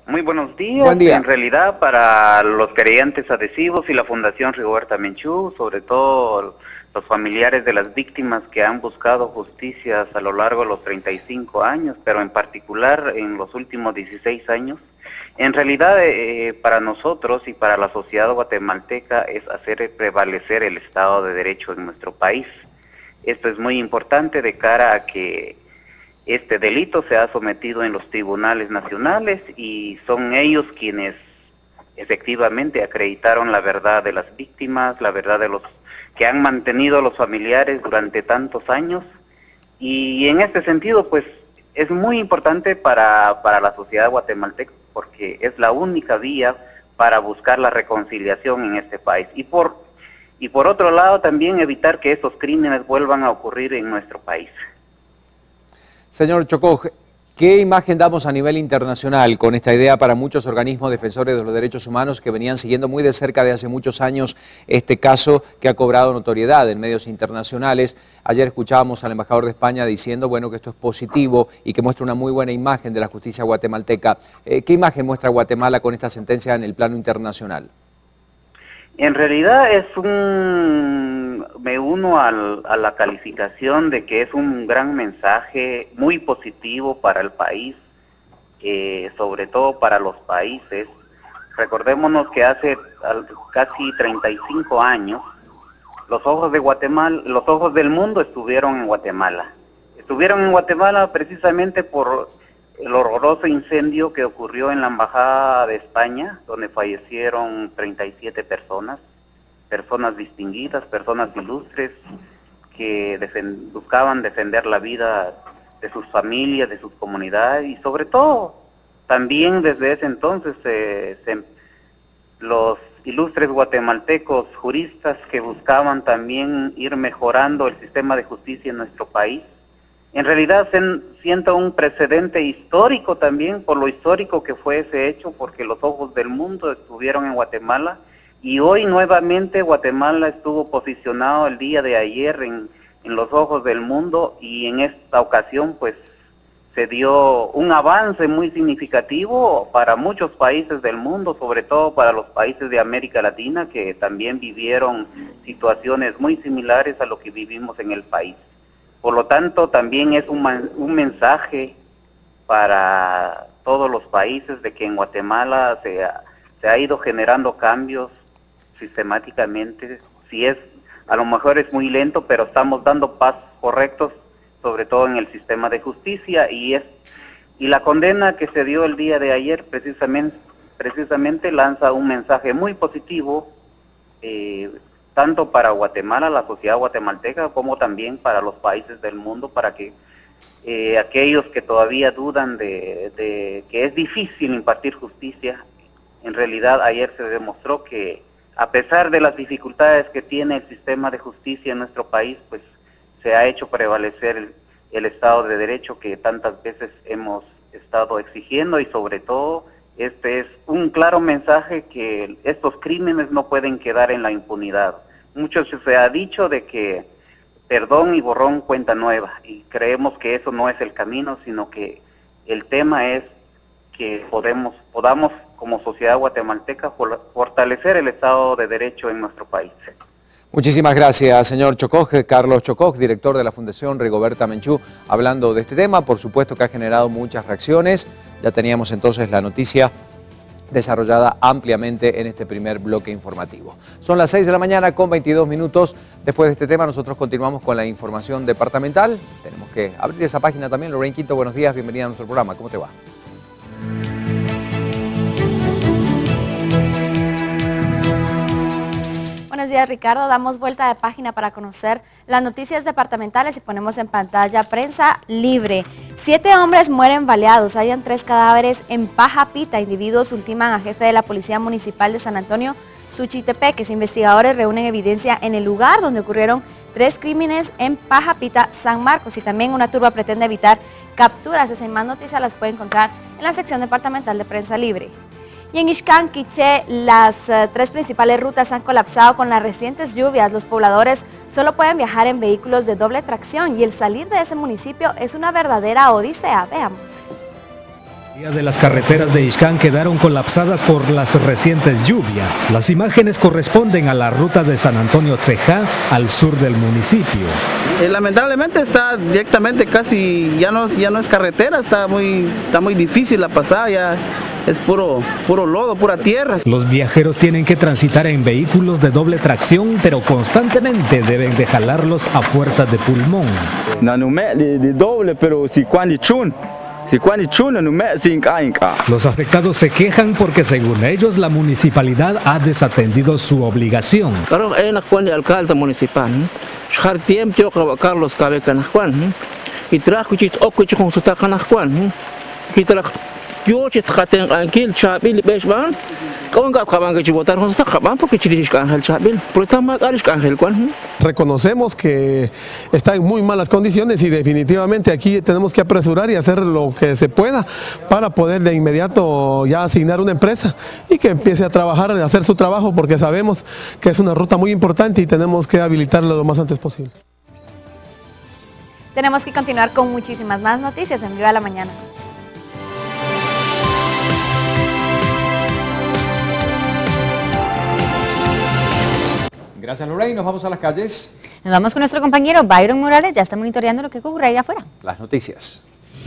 Muy buenos días. Buen día. En realidad, para los creyentes adhesivos y la Fundación Rigoberta Menchú, sobre todo los familiares de las víctimas que han buscado justicias a lo largo de los 35 años, pero en particular en los últimos 16 años, en realidad para nosotros y para la sociedad guatemalteca es hacer prevalecer el Estado de Derecho en nuestro país. Esto es muy importante de cara a que este delito se ha sometido en los tribunales nacionales y son ellos quienes efectivamente acreditaron la verdad de las víctimas, la verdad de los que han mantenido a los familiares durante tantos años, y en este sentido pues es muy importante para la sociedad guatemalteca porque es la única vía para buscar la reconciliación en este país y por otro lado también evitar que estos crímenes vuelvan a ocurrir en nuestro país. Señor Chocó, ¿qué imagen damos a nivel internacional con esta idea para muchos organismos defensores de los derechos humanos que venían siguiendo muy de cerca de hace muchos años este caso que ha cobrado notoriedad en medios internacionales? Ayer escuchábamos al embajador de España diciendo, bueno, que esto es positivo y que muestra una muy buena imagen de la justicia guatemalteca. ¿Qué imagen muestra Guatemala con esta sentencia en el plano internacional? En realidad me uno a la calificación de que es un gran mensaje muy positivo para el país, sobre todo para los países. Recordémonos que hace casi 35 años los ojos de Guatemala, los ojos del mundo estuvieron en Guatemala. Estuvieron en Guatemala precisamente por el horroroso incendio que ocurrió en la Embajada de España, donde fallecieron 37 personas distinguidas, personas ilustres, que buscaban defender la vida de sus familias, de sus comunidades, y sobre todo, también desde ese entonces, los ilustres guatemaltecos juristas que buscaban también ir mejorando el sistema de justicia en nuestro país. En realidad siento un precedente histórico también, por lo histórico que fue ese hecho, porque los ojos del mundo estuvieron en Guatemala, y hoy nuevamente Guatemala estuvo posicionado el día de ayer en los ojos del mundo, y en esta ocasión pues se dio un avance muy significativo para muchos países del mundo, sobre todo para los países de América Latina, que también vivieron situaciones muy similares a lo que vivimos en el país. Por lo tanto, también es un mensaje para todos los países de que en Guatemala se ha ido generando cambios sistemáticamente. A lo mejor es muy lento, pero estamos dando pasos correctos, sobre todo en el sistema de justicia, y la condena que se dio el día de ayer precisamente lanza un mensaje muy positivo, tanto para Guatemala, la sociedad guatemalteca, como también para los países del mundo, para que aquellos que todavía dudan de que es difícil impartir justicia, en realidad ayer se demostró que a pesar de las dificultades que tiene el sistema de justicia en nuestro país, pues se ha hecho prevalecer el Estado de Derecho que tantas veces hemos estado exigiendo, y sobre todo este es un claro mensaje que estos crímenes no pueden quedar en la impunidad. Mucho se ha dicho de que perdón y borrón cuenta nueva, y creemos que eso no es el camino, sino que el tema es que podamos como sociedad guatemalteca fortalecer el Estado de Derecho en nuestro país. Muchísimas gracias, señor Chocó. Carlos Chocó, director de la Fundación Rigoberta Menchú, hablando de este tema. Por supuesto que ha generado muchas reacciones. Ya teníamos entonces la noticia desarrollada ampliamente en este primer bloque informativo. Son las 6 de la mañana con 22 minutos. Después de este tema nosotros continuamos con la información departamental. Tenemos que abrir esa página también. Lorraine Quinto, buenos días, bienvenida a nuestro programa. ¿Cómo te va? Buenos días, Ricardo. Damos vuelta de página para conocer las noticias departamentales y ponemos en pantalla Prensa Libre. 7 hombres mueren baleados, hallan 3 cadáveres en Pajapita. Individuos ultiman a jefe de la Policía Municipal de San Antonio, Suchitepeques. Investigadores reúnen evidencia en el lugar donde ocurrieron 3 crímenes en Pajapita, San Marcos, y también una turba pretende evitar capturas. Esas y más noticias las puede encontrar en la sección departamental de Prensa Libre. Y en Ixcán, Quiché, las 3 principales rutas han colapsado con las recientes lluvias. Los pobladores solo pueden viajar en vehículos de doble tracción y el salir de ese municipio es una verdadera odisea. Veamos. De las carreteras de Ixcán quedaron colapsadas por las recientes lluvias. Las imágenes corresponden a la ruta de San Antonio Cejá, al sur del municipio. Lamentablemente está directamente casi, ya no es carretera, está muy difícil la pasada, ya es puro lodo, pura tierra. Los viajeros tienen que transitar en vehículos de doble tracción, pero constantemente deben de jalarlos a fuerza de pulmón. De doble, pero si cuando chun. Los afectados se quejan porque según ellos la municipalidad ha desatendido su obligación. Alcalde municipal, Carlos Reconocemos que está en muy malas condiciones y definitivamente aquí tenemos que apresurar y hacer lo que se pueda para poder de inmediato ya asignar una empresa y que empiece a trabajar, a hacer su trabajo, porque sabemos que es una ruta muy importante y tenemos que habilitarla lo más antes posible. Tenemos que continuar con muchísimas más noticias en Viva la Mañana. Gracias, Lorraine. Nos vamos a las calles. Nos vamos con nuestro compañero Byron Morales, ya está monitoreando lo que ocurre allá afuera. Las noticias.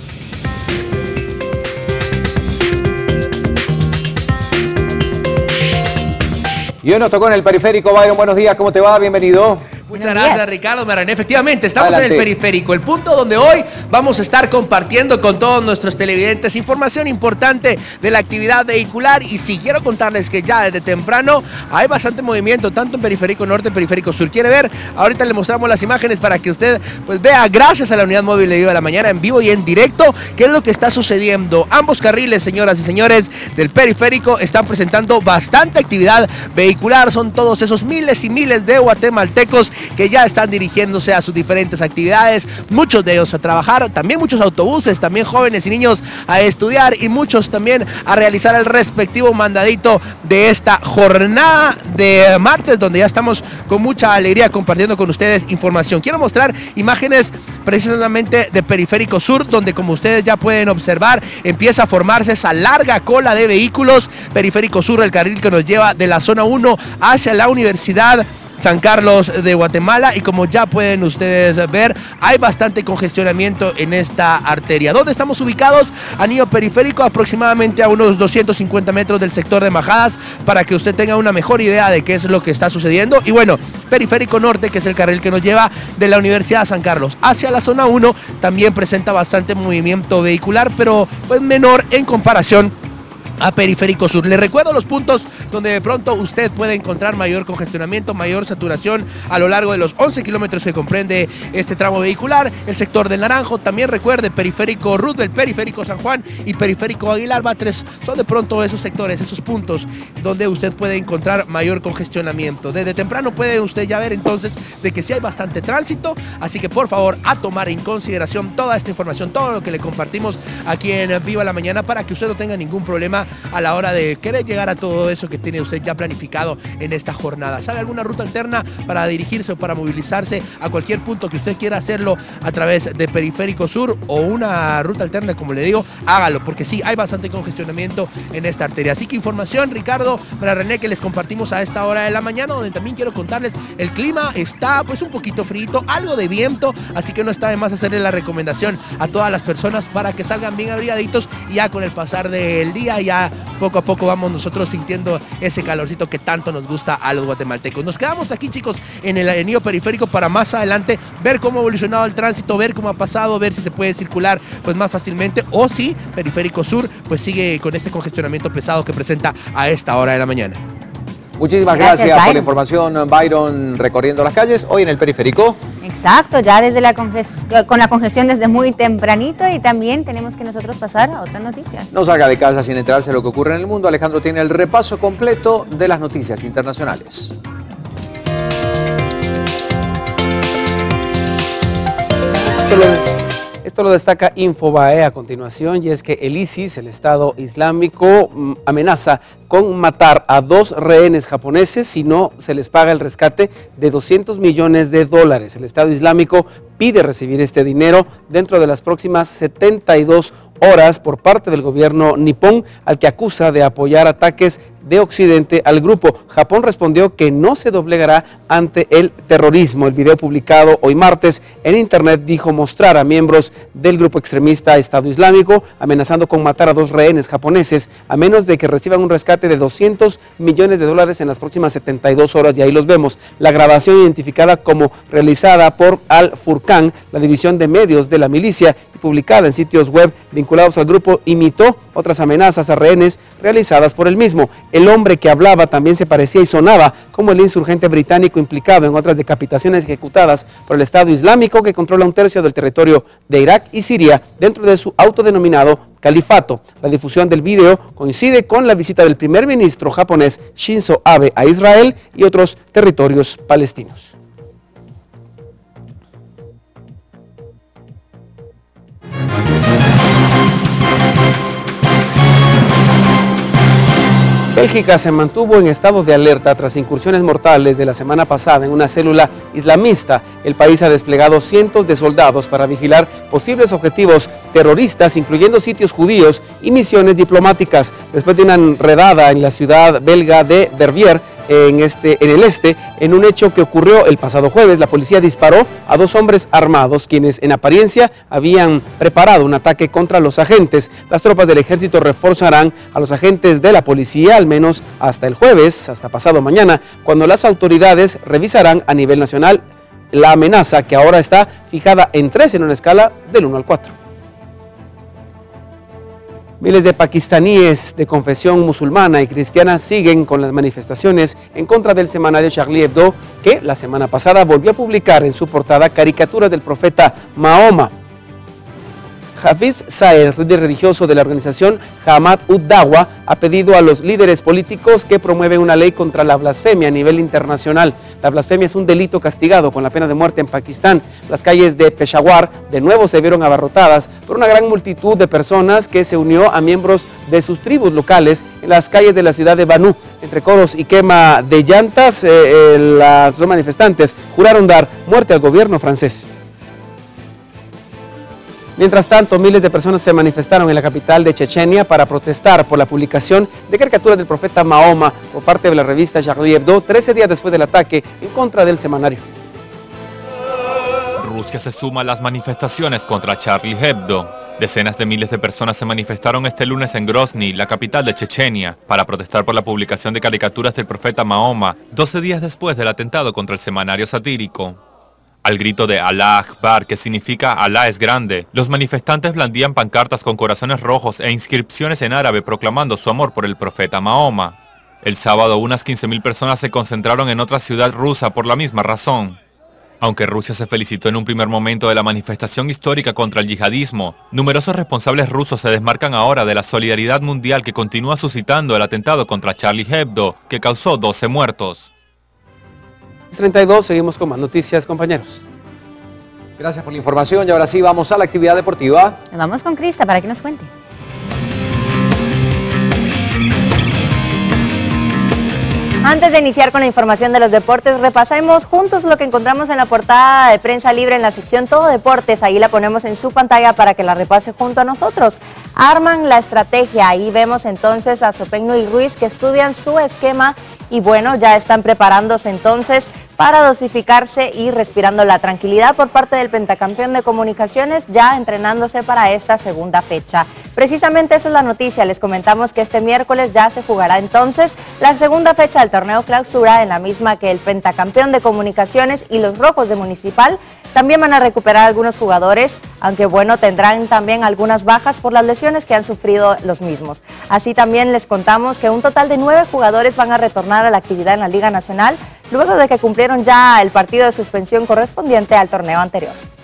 Y hoy nos tocó en el periférico. Byron, buenos días, ¿cómo te va? Bienvenido. Muchas gracias, Ricardo Marané. Efectivamente, estamos en el periférico, el punto donde hoy vamos a estar compartiendo con todos nuestros televidentes información importante de la actividad vehicular. Y sí, quiero contarles que ya desde temprano hay bastante movimiento, tanto en periférico norte, periférico sur. ¿Quiere ver? Ahorita le mostramos las imágenes para que usted pues vea, gracias a la unidad móvil de Viva la Mañana, en vivo y en directo, qué es lo que está sucediendo. Ambos carriles, señoras y señores, del periférico están presentando bastante actividad vehicular. Son todos esos miles y miles de guatemaltecos que ya están dirigiéndose a sus diferentes actividades, muchos de ellos a trabajar, también muchos autobuses, también jóvenes y niños a estudiar y muchos también a realizar el respectivo mandadito de esta jornada de martes, donde ya estamos con mucha alegría compartiendo con ustedes información. Quiero mostrar imágenes precisamente de Periférico Sur, donde como ustedes ya pueden observar, empieza a formarse esa larga cola de vehículos. Periférico Sur, el carril que nos lleva de la zona 1 hacia la Universidad San Carlos de Guatemala, y como ya pueden ustedes ver, hay bastante congestionamiento en esta arteria. ¿Dónde estamos ubicados? Anillo periférico, aproximadamente a unos 250 metros del sector de Majadas, para que usted tenga una mejor idea de qué es lo que está sucediendo. Y bueno, periférico norte, que es el carril que nos lleva de la Universidad San Carlos hacia la zona 1, también presenta bastante movimiento vehicular, pero pues menor en comparación a Periférico Sur. Les recuerdo los puntos donde de pronto usted puede encontrar mayor congestionamiento, mayor saturación a lo largo de los 11 kilómetros que comprende este tramo vehicular. El sector del Naranjo, también recuerde Periférico Roosevelt, Periférico San Juan y Periférico Aguilar Batres, son de pronto esos sectores, esos puntos donde usted puede encontrar mayor congestionamiento. Desde temprano puede usted ya ver entonces de que sí hay bastante tránsito, así que por favor a tomar en consideración toda esta información, todo lo que le compartimos aquí en Viva la Mañana, para que usted no tenga ningún problema a la hora de querer llegar a todo eso que tiene usted ya planificado en esta jornada. ¿Sabe alguna ruta alterna para dirigirse o para movilizarse a cualquier punto que usted quiera hacerlo a través de Periférico Sur, o una ruta alterna, como le digo, hágalo, porque sí, hay bastante congestionamiento en esta arteria? Así que información, Ricardo, para René, que les compartimos a esta hora de la mañana, donde también quiero contarles, el clima está pues un poquito frío, algo de viento, así que no está de más hacerle la recomendación a todas las personas para que salgan bien abrigaditos, y ya con el pasar del día ya poco a poco vamos nosotros sintiendo ese calorcito que tanto nos gusta a los guatemaltecos. Nos quedamos aquí, chicos, en el anillo periférico para más adelante ver cómo ha evolucionado el tránsito, ver cómo ha pasado, ver si se puede circular pues más fácilmente, o si Periférico Sur pues sigue con este congestionamiento pesado que presenta a esta hora de la mañana. Muchísimas gracias por la información, Byron, recorriendo las calles hoy en el periférico. Exacto, ya desde con la congestión desde muy tempranito, y también tenemos que nosotros pasar a otras noticias. No salga de casa sin enterarse de lo que ocurre en el mundo. Alejandro tiene el repaso completo de las noticias internacionales. Esto lo destaca Infobae a continuación, y es que el ISIS, el Estado Islámico, amenaza con matar a 2 rehenes japoneses si no se les paga el rescate de $200 millones. El Estado Islámico pide recibir este dinero dentro de las próximas 72 horas por parte del gobierno nipón, al que acusa de apoyar ataques de Occidente al grupo. Japón respondió que no se doblegará ante el terrorismo. El video publicado hoy martes en internet dijo mostrar a miembros del grupo extremista Estado Islámico amenazando con matar a 2 rehenes japoneses a menos de que reciban un rescate de $200 millones en las próximas 72 horas, y ahí los vemos. La grabación, identificada como realizada por Al Furqan, la división de medios de la milicia, y publicada en sitios web vinculados al grupo, imitó otras amenazas a rehenes realizadas por el mismo. El hombre que hablaba también se parecía y sonaba como el insurgente británico implicado en otras decapitaciones ejecutadas por el Estado Islámico, que controla 1/3 del territorio de Irak y Siria dentro de su autodenominado califato. La difusión del video coincide con la visita del primer ministro japonés Shinzo Abe a Israel y otros territorios palestinos. Bélgica se mantuvo en estado de alerta tras incursiones mortales de la semana pasada en una célula islamista. El país ha desplegado cientos de soldados para vigilar posibles objetivos terroristas, incluyendo sitios judíos y misiones diplomáticas. Después de una redada en la ciudad belga de Verviers, en un hecho que ocurrió el pasado jueves, la policía disparó a 2 hombres armados, quienes en apariencia habían preparado un ataque contra los agentes. Las tropas del ejército reforzarán a los agentes de la policía al menos hasta el jueves, hasta pasado mañana, cuando las autoridades revisarán a nivel nacional la amenaza, que ahora está fijada en 3 en una escala del 1 al 4. Miles de pakistaníes de confesión musulmana y cristiana siguen con las manifestaciones en contra del semanario Charlie Hebdo, que la semana pasada volvió a publicar en su portada caricaturas del profeta Mahoma. Hafiz Saeed, líder religioso de la organización Jamaat ud-Dawa, ha pedido a los líderes políticos que promueven una ley contra la blasfemia a nivel internacional. La blasfemia es un delito castigado con la pena de muerte en Pakistán. Las calles de Peshawar de nuevo se vieron abarrotadas por una gran multitud de personas que se unió a miembros de sus tribus locales en las calles de la ciudad de Banú. Entre coros y quema de llantas, los manifestantes juraron dar muerte al gobierno francés. Mientras tanto, miles de personas se manifestaron en la capital de Chechenia para protestar por la publicación de caricaturas del profeta Mahoma por parte de la revista Charlie Hebdo, 13 días después del ataque en contra del semanario. Rusia se suma a las manifestaciones contra Charlie Hebdo. Decenas de miles de personas se manifestaron este lunes en Grozny, la capital de Chechenia, para protestar por la publicación de caricaturas del profeta Mahoma, 12 días después del atentado contra el semanario satírico. Al grito de Allah Akbar, que significa Alá es grande, los manifestantes blandían pancartas con corazones rojos e inscripciones en árabe proclamando su amor por el profeta Mahoma. El sábado unas 15.000 personas se concentraron en otra ciudad rusa por la misma razón. Aunque Rusia se felicitó en un primer momento de la manifestación histórica contra el yihadismo, numerosos responsables rusos se desmarcan ahora de la solidaridad mundial que continúa suscitando el atentado contra Charlie Hebdo, que causó 12 muertos. 32, seguimos con más noticias, compañeros. Gracias por la información y ahora sí vamos a la actividad deportiva. Nos vamos con Crista para que nos cuente. Antes de iniciar con la información de los deportes, repasemos juntos lo que encontramos en la portada de Prensa Libre en la sección Todo Deportes. Ahí la ponemos en su pantalla para que la repase junto a nosotros. Arman la estrategia. Ahí vemos entonces a Sopegno y Ruiz que estudian su esquema y bueno, ya están preparándose entonces para dosificarse y respirando la tranquilidad por parte del pentacampeón de comunicaciones, ya entrenándose para esta segunda fecha. Precisamente esa es la noticia, les comentamos que este miércoles ya se jugará entonces la segunda fecha del torneo clausura, en la misma que el pentacampeón de comunicaciones y los rojos de Municipal también van a recuperar algunos jugadores, aunque bueno, tendrán también algunas bajas por las lesiones que han sufrido los mismos. Así también les contamos que un total de 9 jugadores van a retornar a la actividad en la Liga Nacional, luego de que cumplieron ya el partido de suspensión correspondiente al torneo anterior.